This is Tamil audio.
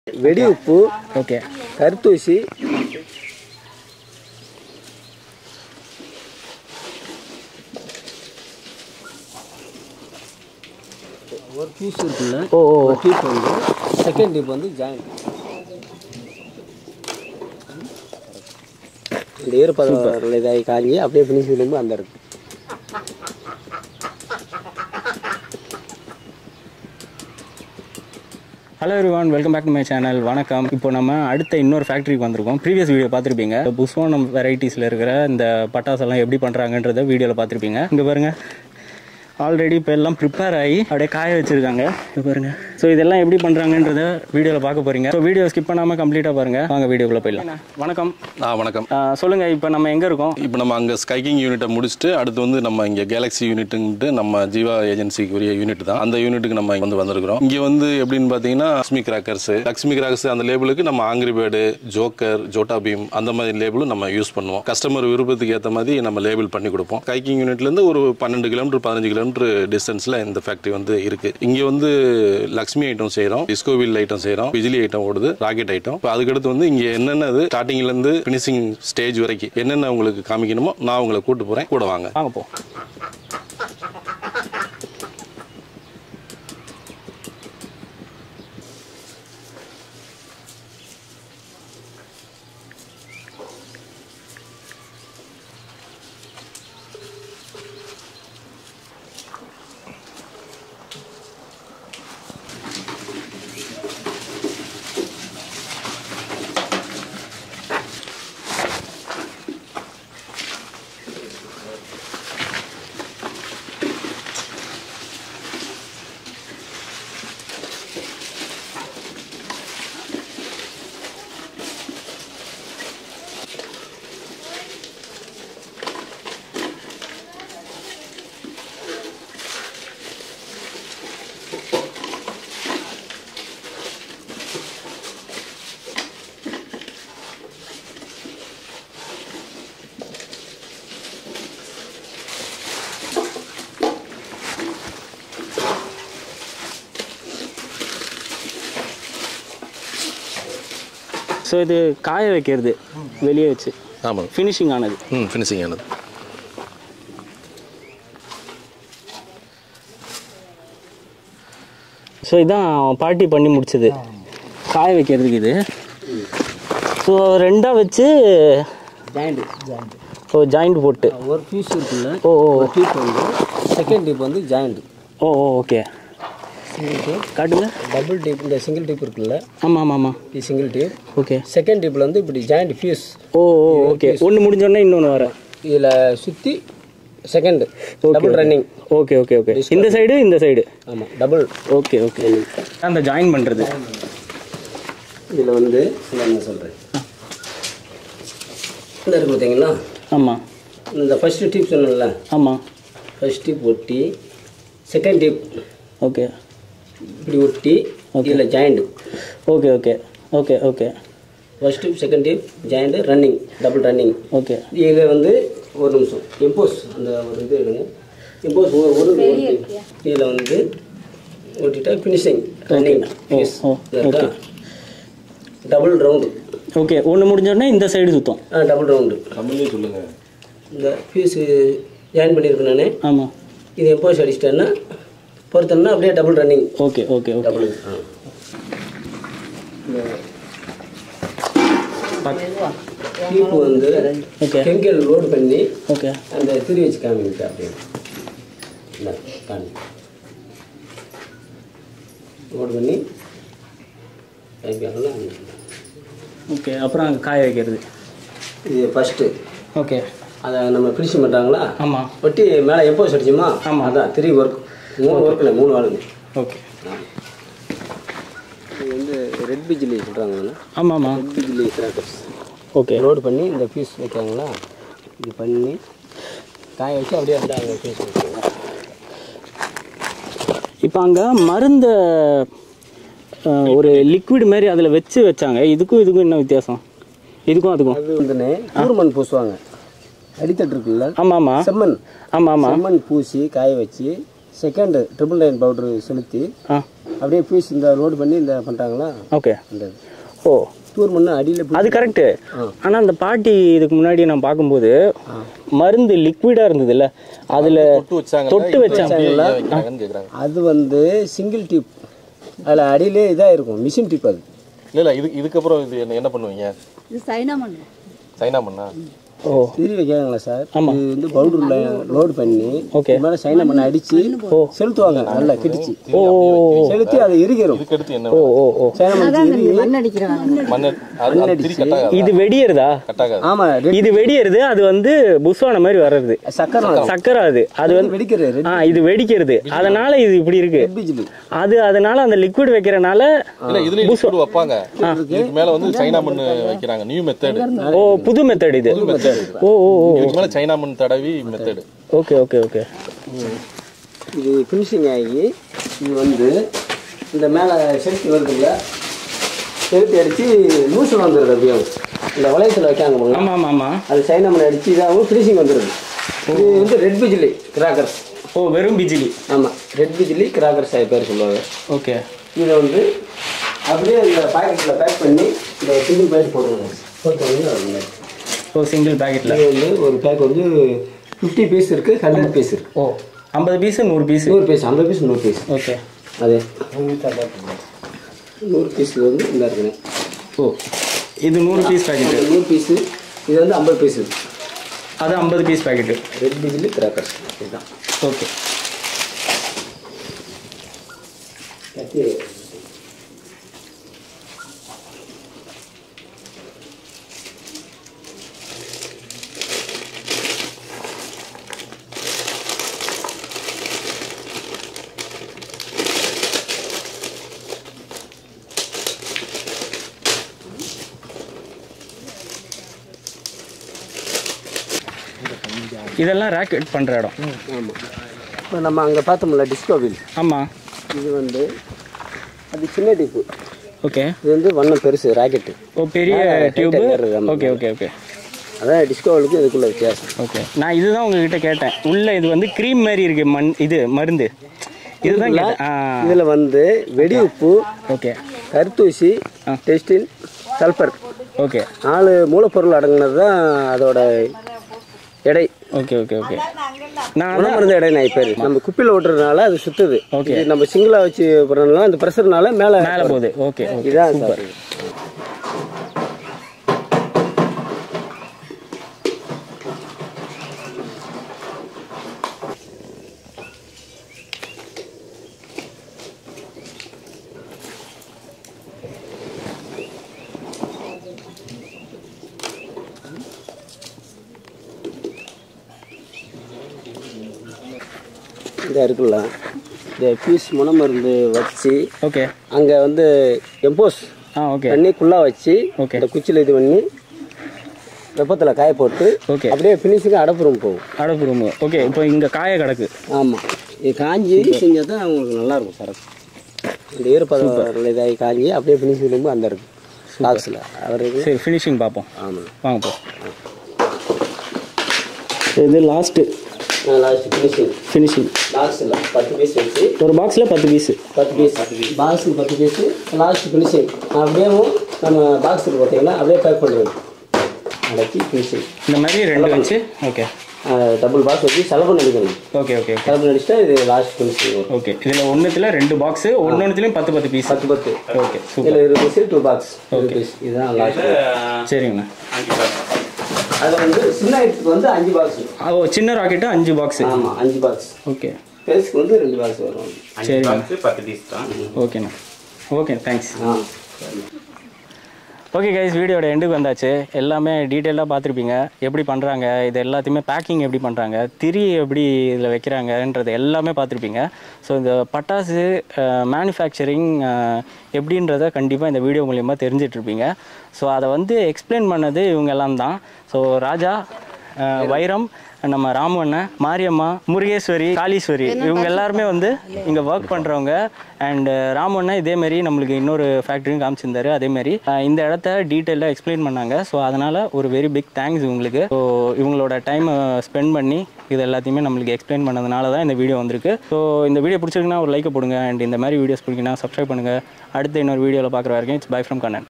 வெடி உப்பு, ஓகே, கருத்தூசி, ஒரு பீஸ் இருக்குல்ல, ஒரு டியூப் வந்து செகண்ட் டியூப் வந்து ஜாயின். இந்த ஈரப்பதம் இதாகி காஞ்சி அப்படியே ஃபினிஷிங் ரொம்ப அந்த இருக்கு. Hello everyone, welcome back to my channel. வணக்கம். இப்போ நம்ம அடுத்த இன்னொரு ஃபேக்ட்ரிக்கு வந்திருக்கோம். ப்ரீவியஸ் வீடியோ பார்த்துருப்பீங்க. புஷ்வானம் வெரைட்டிஸில் இருக்கிற இந்த பட்டாசெல்லாம் எப்படி பண்ணுறாங்கன்றத வீடியோவில் பார்த்துருப்பீங்க. இங்கே பாருங்கள், ஆல்ரெடி இப்போ எல்லாம் ப்ரிப்பேர் ஆகி அப்படியே காய வச்சுருக்காங்க. இப்போ பாருங்கள். ஸோ இதெல்லாம் எப்படி பண்ணுறாங்கன்றத வீடியோவில் பார்க்க போகிறீங்க. ஸோ வீடியோ ஸ்கிப் பண்ணாமல் கம்ப்ளீட்டாக பாருங்கள். வாங்க வீடியோக்குள்ளே போயிடலாம். வணக்கம். வணக்கம். சொல்லுங்கள், இப்போ நம்ம எங்கே இருக்கோம்? இப்போ நம்ம அங்கே ஸ்கைக்கிங் யூனிட்டை முடிச்சுட்டு அடுத்து வந்து நம்ம இங்கே கேலக்ஸி யூனிட்டுன்ட்டு நம்ம ஜீவா ஏஜென்சிக்கு உரிய யூனிட் தான். அந்த யூனிட்டுக்கு நம்ம வந்திருக்கிறோம். இங்கே வந்து எப்படின்னு பார்த்தீங்கன்னா லக்ஷ்மி கிராக்கர்ஸ் அந்த லேபிளுக்கு நம்ம angry bird, joker, Chhota Bheem அந்த மாதிரி லேபிளும் நம்ம யூஸ் பண்ணுவோம். கஸ்டமர் விருப்பத்துக்கு ஏற்ற மாதிரி நம்ம லேபிள் பண்ணி கொடுப்போம். ஸ்கைக்கிங் யூனிட்லேருந்து ஒரு 12 கிலோமீட்டர் 15 கிலோமீட்டர் டிஸ்டன்ஸில் இந்த ஃபேக்ட்ரி வந்து இருக்கு. இங்கே வந்து லக்ஷ்மி ஐட்டம் செய்கிறோம், டிஸ்கோவில் ஐட்டம் செய்கிறோம், பிஜிலி ஐட்டம் ஓடுது, ராக்கெட் ஐட்டம். இப்போ அதுக்கடுத்து வந்து இங்கே என்னென்ன ஸ்டார்டிங்லேருந்து ஃபினிஷிங் ஸ்டேஜ் வரைக்கும் என்னென்ன உங்களுக்கு காமிக்கணுமோ நான் உங்களை கூட்டு போகிறேன். கூட வாங்க. வாங்க போ. ஸோ இது காய வைக்கிறது வெளியே வச்சு. ஆமாம், ஃபினிஷிங் ஆனது. ஃபினிஷிங் ஆனது. ஸோ இதான் பார்ட்டி பண்ணி முடிச்சது காய வைக்கிறதுக்கு. இது ஸோ ரெண்டாக வச்சு ஜாயிண்ட் போட்டு ஒரு பீஸ் இருக்குல்ல, டியூப் வந்து செகண்ட் டியூப் வந்து ஜாயிண்ட். ஓகே, சிங்கிள் டியூப் காட்டுங்க. டபுள் டியூப், இந்த சிங்கிள் டியூப் இருக்குல்ல. ஆமாம். இது சிங்கிள் டியூப். ஓகே. செகண்ட் டியூப்ல வந்து இப்படி ஜாயிண்ட் ஃபியூஸ். ஓகே. ஒன்று முடிஞ்சோடனே இன்னொன்று வர இதில் சுற்றி செகண்ட் டபுள் ரன்னிங். ஓகே. இந்த சைடு. ஆமாம், டபுள். ஓகே. அந்த ஜாயின் பண்ணுறது. இதில் வந்து என்ன சொல்கிறேன், இந்த இருக்கு பார்த்தீங்களா? ஆமாம். இந்த ஃபர்ஸ்ட் டியூப் சொன்னல. ஆமாம். ஃபர்ஸ்ட் டியூப் ஒட்டி, செகண்ட் டியூப் ஓகே இப்படி ஒட்டி, இதில் joint. Okay. First tube second tube joint running, double running. Okay. இதில் வந்து ஒரு நிமிஷம் இம்போஸ், அந்த ஒரு இது எடுங்க. இம்போஸ் ஒரு இதில் வந்து ஓட்டிட்டா finishing running. Double round. Okay. ஒன்று முடிஞ்சோடனே இந்த சைடு சுத்தம். Double round. கம்பெனி சொல்லுங்கள். இந்த பீஸு ஜாயின் பண்ணியிருக்கேன் நான். ஆமாம். இது எம்போஸ் அடிச்சிட்டேன்னா பொறுத்தோம்னா அப்படியே double running. Okay. Double. Tube வந்து கெமிக்கல் லோடு பண்ணி அந்த திரி வச்சு காமிக்கிட்டு அப்படியே லோடு பண்ணி காமிப்பாங்களா. ஓகே. அப்புறம் அங்கே காய வைக்கிறது. இது ஃபஸ்ட்டு. ஓகே. அதை நம்ம ஃபினிஷிங் பண்ணுறாங்களா? ஆமாம். ஒட்டி மேலே எம்போஸ் அடிச்சுமா? ஆமாம். அதான் 3 ஒர்க், 3 ஒர்க்கில் 3 வாளுங்க. ஓகே. இது வந்து ரெட் பிஜிலி சொல்கிறாங்கண்ணா. ஆமாம். Red Bijili crackers. Okay. Load பண்ணி இந்த பீஸ் வைக்காங்களா, இது பண்ணி காய வச்சு அப்படியே அந்த பீஸ் வைக்காங்க. இப்போ அங்கே மருந்த ஒரு லிக்விட் மாதிரி அதில் வச்சாங்க. இதுக்கும் என்ன வித்தியாசம்? இதுக்கும் அதுக்கும் அது வந்து கூர்மண் பூசுவாங்க. அடித்தட்டு இருக்குல்ல. ஆமாம். செம்மண். ஆமாம். செம்மண் பூசி காய வச்சு செகண்ட் 999 பவுடர் செலுத்தி அப்படியே பீஸ் இந்த லோடு பண்ணி இந்த பண்ணுறாங்களா. ஓகே. இந்த ஓ தூர் மண்ணு அடியில் அது கரெக்டு. ஆனால் அந்த பாட்டி இதுக்கு முன்னாடி நான் பார்க்கும்போது மருந்து லிக்விடாக இருந்ததுல்ல, அதில் தொட்டு வச்சாங்களா? அது வந்து சிங்கிள் டிப், அதில் அடியிலே இதாக இருக்கும் மிஷின் டிப். அது இல்லை இதுக்கப்புறம் இது என்ன பண்ணுவீங்க? இது சைனா மண்ணு. சைனா மண்ணா? ஓ திரி வைக்கிறாங்களா சார்? ஆமாம். இது வந்து பவுடரில் லோடு பண்ணி ஓகே மேலே சைனா மண்ணை அடித்து செலுத்துவாங்க. நல்லா கிடிச்சு செலுத்தி அதை எரிக்கிறோம். இதுக்கடுத்து என்ன? ஓ ஓ ஓ சைனா மண் அடிக்கிறாங்க. இது வெடியறதா? ஆமாம். இது வெடியறது. அது வந்து புஸ்வான மாதிரி வர்றது சக்கரை. அது வந்து வெடிக்கிறது. இது வெடிக்கிறது. அதனால இது இப்படி இருக்கு. அது அதனால அந்த லிக்விட் வைக்கிறனால வைப்பாங்க. இதுக்கு மேல வந்து சைனா மண் வைக்கிறாங்க. New method. ஓ புது மெத்தட் இது. ஓ ஓ இதுக்கு மேல சைனா மண் தடவி மெத்தட். Okay okay okay. இது ஃபினிஷிங் ஆகி இது வந்து இந்த மேலே செலுத்தி வருதுங்க. செலுத்தி அடித்து லூசில் வந்துடுது. அப்படியே இந்த வளையத்தில் வைக்காங்க. ஆமாம் ஆமாம் ஆமாம். அது சைனா மண் அடித்து இதாகவும் ஃபினிஷிங் வந்துடுது. இது வந்து ரெட் பிஜிலி கிராக்கர்ஸ். ஓ வெறும் பிஜிலி. ஆமாம், ரெட் பிஜிலி கிராக்கர்ஸ் பேர் சொல்லுவாங்க. ஓகே. இதை வந்து அப்படியே இந்த பாக்கெட்டில் பேக் பண்ணி இந்த சிங்கிள் பேக் போட்டுருவாங்க. போட்டு ஓ சிங்கிள் பேக்கெட்டில் வந்து ஒரு பேக் வந்து 50 பீஸ் இருக்குது, 100 பீஸ் இருக்குது. ஓ 50 piece 100 piece. 100 piece 50 piece 100 piece. Okay. அதே 100 பீஸில் வந்து இந்த இருக்குண்ணே. ஓ இது 100 பீஸ் பேக்கெட்டு. 100 பீஸு. இது வந்து 50 பீஸ். அது 50 piece packet. Red Bijili crackers இதுதான். ஓகே. இதெல்லாம் ராக்கெட் பண்ணுற இடம். ஆமாம். இப்போ நம்ம அங்கே பார்த்தோம்ல டிஸ்கோ வீல். ஆமாம். இது வந்து அது சின்ன டிப்பு. ஓகே. இது வந்து வண்ணம் பெருசு ராக்கெட்டு. ஓ பெரிய டியூபு. Okay okay okay. அதான் டிஸ்கோவுக்கு இதுக்குள்ள வித்தியாசம். ஓகே. நான் இதுதான் உங்ககிட்ட கேட்டேன். உள்ள இது வந்து க்ரீம் மாதிரி இருக்கு இது மருந்து. இதுதான் இதில் வந்து வெடி உப்பு, ஓகே, கருத்தூசி, டெஸ்டின், சல்ஃபர், ஓகே 4 மூலப்பொருள் அடங்குனது தான் அதோட எடை. Okay okay okay. நான் மருந்து எடை நான் பேர் நம்ம குப்பியில் ஓட்டுறதுனால அது சுற்றுது. ஓகே. நம்ம சிங்கிளாக வச்சு போடுறதுனால அந்த ப்ரெஷர்னால மேலே போகுது. ஓகே. இதுதான் சூப்பர். இதாக இருக்குல்ல, இந்த பீஸ் முனமருந்து வச்சு ஓகே அங்கே வந்து எம்போஸ் ஓகே பண்ணி குள்ளாக வச்சு ஓகே இந்த குச்சியில் இது பண்ணி வெப்பத்தில் காய போட்டு ஓகே அப்படியே ஃபினிஷிங்கு அடப்பு ரூம் போகும். அடப்பு ரூம். ஓகே. இப்போ இங்கே காய கிடக்கு. ஆமாம். இது காஞ்சி செஞ்சால் தான் உங்களுக்கு நல்லாயிருக்கும் சரக்கு. இந்த ஈரப்பதம் இதாகி காஞ்சி அப்படியே ஃபினிஷிங் ரூம் அந்த இருக்குது பாக்ஸில் அவருக்கு. சரி ஃபினிஷிங் பார்ப்போம். ஆமாம் வாங்க போ. இது லாஸ்ட்டு ஃபினிஷிங் பாக்ஸில் 10 பீஸ் வச்சு ஒரு பாக்ஸில் 10 பீஸ் பாக்ஸுக்கு 10 பீஸு லாஸ்ட் ஃபினிஷிங் அப்படியே நம்ம பாக்ஸுக்கு பார்த்தீங்கன்னா அப்படியே பேக் பண்ணுறது அடக்கி ஃபினிஷிங் இந்த மாதிரி 2 வச்சு. ஓகே. டபுள் பாக்ஸ் வச்சு செலவு அடிக்கணும். Okay okay. செலவு அடிச்சுட்டா இது லாஸ்ட் ஃபினிஷிங். ஓகே. இதில் ஒன்றுத்தில் 2 பாக்ஸு, ஒன்றுத்துலேயும் 10 பீஸ். 10. ஓகே. இதில் 20 பீஸு 2 பாக்ஸ். ஓகே. இதுதான் லாஸ்ட். சரிங்கண்ணா. அது வந்து சின்ன ஐட்டுக்கு வந்து 5 பாக்ஸ். ஓ சின்ன ராக்கெட்டு 5 பாக்ஸ். ஆமாம் 5 பாக்ஸ். ஓகே. பெருசுக்கு வந்து 2 பாக்ஸ் வரும். சரி 10 பீஸ் தான். ஓகேண்ணா. Okay thanks. ஓகே கைஸ், வீடியோட எண்டுக்கு வந்தாச்சு. எல்லாமே டீட்டெயிலாக பார்த்துருப்பீங்க. எப்படி பண்ணுறாங்க இது எல்லாத்தையுமே, பேக்கிங் எப்படி பண்ணுறாங்க, திரி எப்படி இதில் வைக்கிறாங்கன்றது எல்லாமே பார்த்துருப்பீங்க. ஸோ இந்த பட்டாசு மேனுஃபேக்சரிங் எப்படின்றத கண்டிப்பாக இந்த வீடியோ மூலிமா தெரிஞ்சிட்ருப்பீங்க. ஸோ அதை வந்து எக்ஸ்பிளைன் பண்ணது இவங்க எல்லாம் தான். ஸோ ராஜா வைரம், நம்ம ராமு அண்ணன், மாரியம்மா, முருகேஸ்வரி, காளீஸ்வரி இவங்க எல்லாருமே வந்து இங்கே ஒர்க் பண்ணுறவங்க. அண்ட் ராமு அண்ணன் இதேமாரி நம்மளுக்கு இன்னொரு ஃபேக்ட்ரியும் காமிச்சிருந்தாரு. அதேமாரி இந்த இடத்த டீட்டெயிலாக எக்ஸ்பிளைன் பண்ணாங்க. ஸோ அதனால் ஒரு வெரி பிக் தேங்க்ஸ் இவங்களுக்கு. ஸோ இவங்களோட டைமை ஸ்பெண்ட் பண்ணி இது எல்லாத்தையுமே நம்மளுக்கு எக்ஸ்பிளைன் பண்ணதுனால தான் இந்த வீடியோ வந்திருக்கு. ஸோ இந்த வீடியோ பிடிச்சிருக்குன்னா ஒரு லைக்கை போடுங்க. அண்ட் இந்த மாதிரி வீடியோஸ் பிடிக்குன்னா சப்ஸ்கிரைப் பண்ணுங்கள். அடுத்த இன்னொரு வீடியோவில் பார்க்குற வரைக்கும் இட்ஸ் பை ஃப்ரம் கண்ணன்.